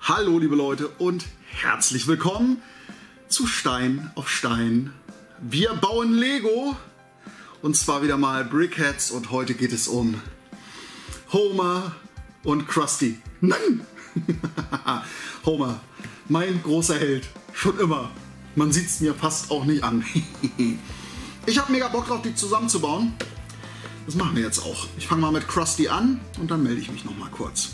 Hallo liebe Leute und herzlich willkommen zu Stein auf Stein. Wir bauen Lego und zwar wieder mal Brickheads und heute geht es um Homer und Krusty. Nein! Homer, mein großer Held, schon immer. Man sieht es mir fast auch nicht an. Ich habe mega Bock drauf, die zusammenzubauen. Das machen wir jetzt auch. Ich fange mal mit Krusty an und dann melde ich mich noch mal kurz.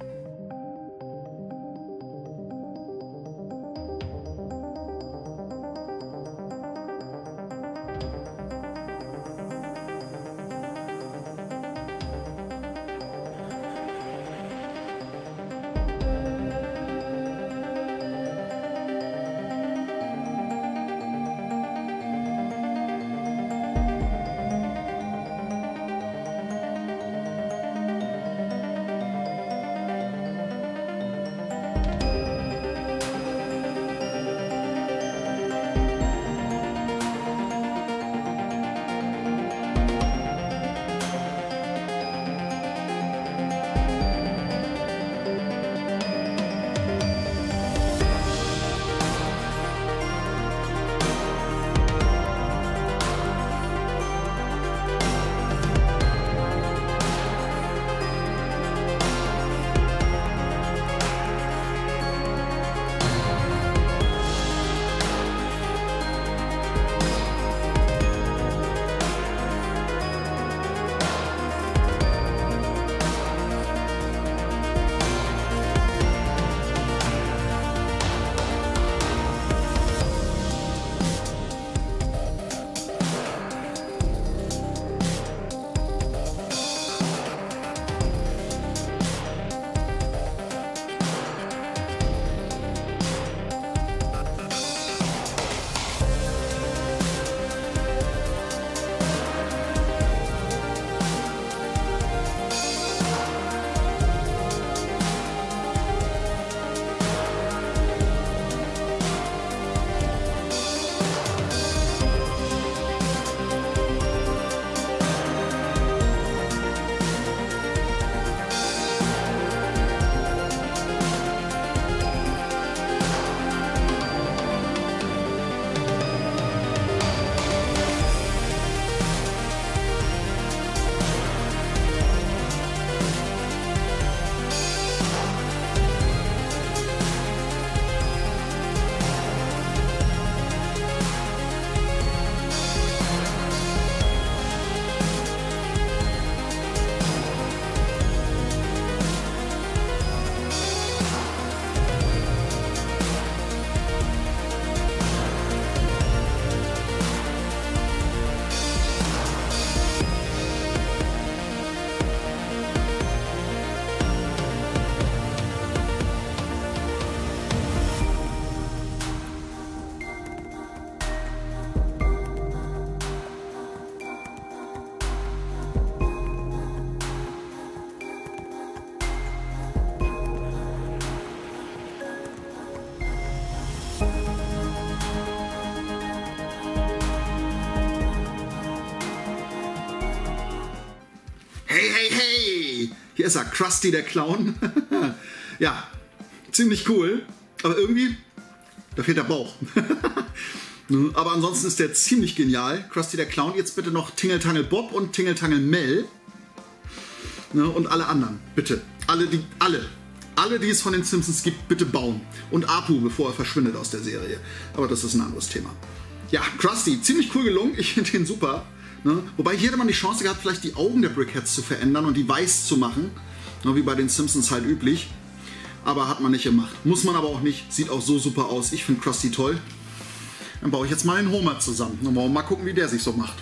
Hey, hey, hey! Hier ist er, Krusty der Clown. Ja, ziemlich cool. Aber irgendwie, da fehlt der Bauch. Aber ansonsten ist der ziemlich genial. Krusty der Clown. Jetzt bitte noch Tingle Tangle Bob und Tingle Tangle Mel. Und alle anderen, bitte. Alle, die es von den Simpsons gibt, bitte bauen. Und Apu, bevor er verschwindet aus der Serie. Aber das ist ein anderes Thema. Ja, Krusty, ziemlich cool gelungen. Ich finde den super. Wobei hier hätte man die Chance gehabt, vielleicht die Augen der Brickheads zu verändern und die weiß zu machen. Wie bei den Simpsons halt üblich. Aber hat man nicht gemacht. Muss man aber auch nicht. Sieht auch so super aus. Ich finde Krusty toll. Dann baue ich jetzt mal den Homer zusammen. Dann wollen wir mal gucken, wie der sich so macht.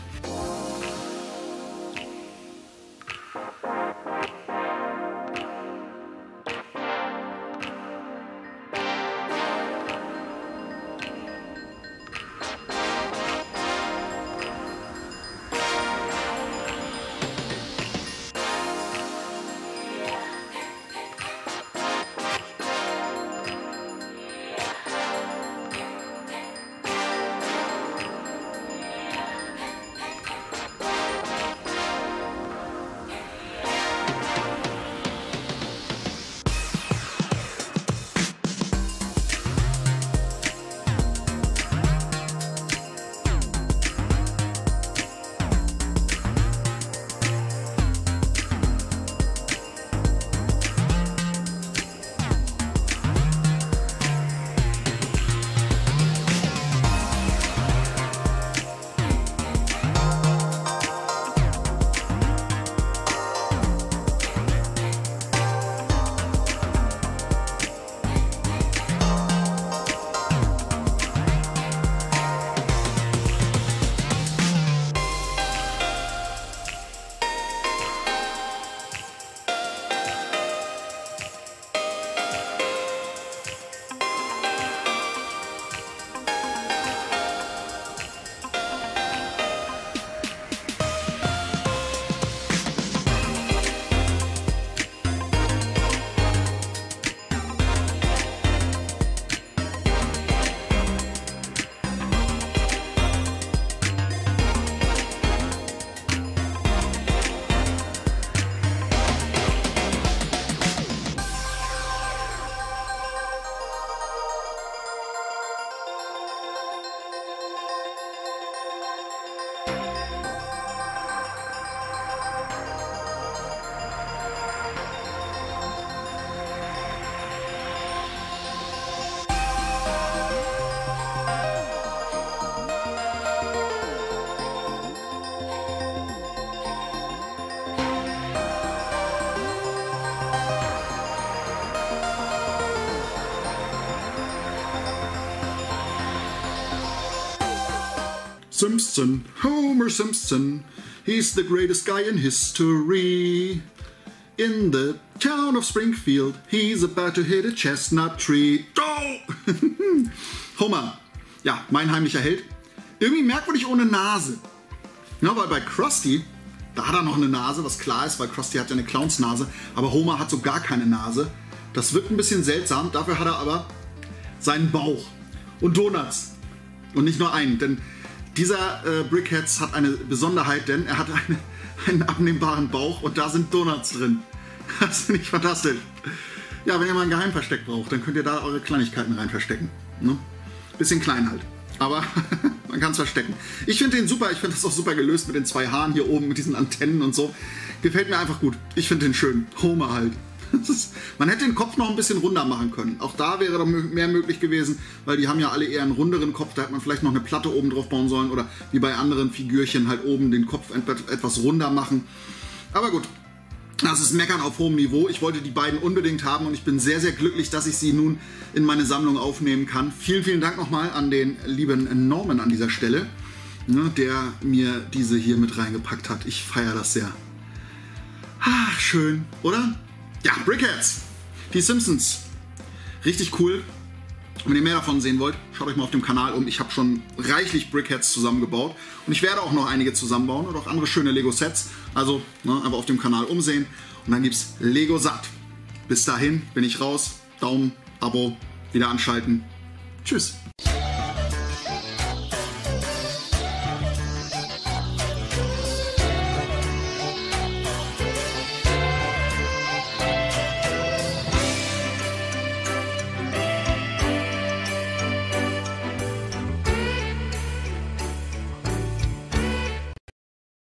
Simpson, Homer Simpson. He's the greatest guy in history. In the town of Springfield, he's about to hit a chestnut tree. Oh! Homer, ja, mein heimlicher Held. Irgendwie merkwürdig ohne Nase. Ja, weil bei Krusty, da hat er noch eine Nase, was klar ist, weil Krusty hat ja eine Clownsnase, aber Homer hat so gar keine Nase. Das wirkt ein bisschen seltsam, dafür hat er aber seinen Bauch und Donuts. Und nicht nur einen, denn dieser Brickheads hat eine Besonderheit, denn er hat einen abnehmbaren Bauch und da sind Donuts drin. Das finde ich fantastisch. Ja, wenn ihr mal ein Geheimversteck braucht, dann könnt ihr da eure Kleinigkeiten rein verstecken. Ne? Bisschen klein halt, aber man kann es verstecken. Ich finde den super, ich finde das auch super gelöst mit den 2 Haaren hier oben, mit diesen Antennen und so. Gefällt mir einfach gut. Ich finde den schön. Homer halt. Man hätte den Kopf noch ein bisschen runder machen können. Auch da wäre doch mehr möglich gewesen, weil die haben ja alle eher einen runderen Kopf. Da hätte man vielleicht noch eine Platte oben drauf bauen sollen oder wie bei anderen Figürchen halt oben den Kopf etwas runder machen. Aber gut, das ist Meckern auf hohem Niveau. Ich wollte die beiden unbedingt haben und ich bin sehr, sehr glücklich, dass ich sie nun in meine Sammlung aufnehmen kann. Vielen, vielen Dank nochmal an den lieben Norman an dieser Stelle, der mir diese hier mit reingepackt hat. Ich feiere das sehr. Ach, schön, oder? Ja, Brickheads, die Simpsons, richtig cool. Wenn ihr mehr davon sehen wollt, schaut euch mal auf dem Kanal um. Ich habe schon reichlich Brickheads zusammengebaut und ich werde auch noch einige zusammenbauen und auch andere schöne Lego-Sets. Also einfach auf dem Kanal umsehen und dann gibt es Lego satt. Bis dahin bin ich raus. Daumen, Abo, wieder anschalten. Tschüss.